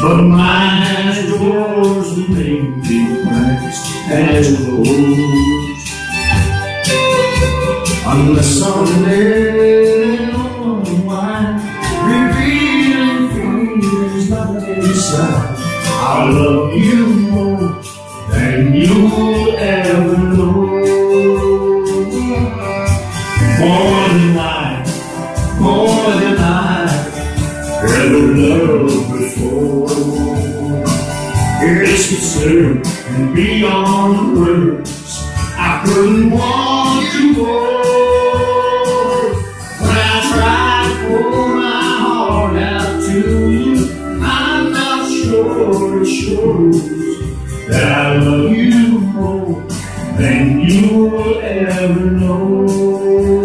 but mine has doors that make me cracks and close. Unless someday unwind, revealing feelings not inside, I love you more than you'll ever know. More than I've ever loved before. It's absurd and beyond words, I couldn't want you more. When I try to pour my heart out to you, I'm not sure it shows that I love you more than you'll ever know.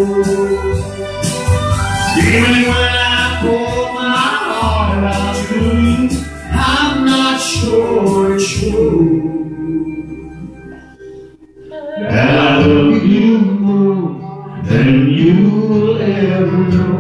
Even when I pour my heart out to you, I'm not sure it shows that I love you more than you'll ever know.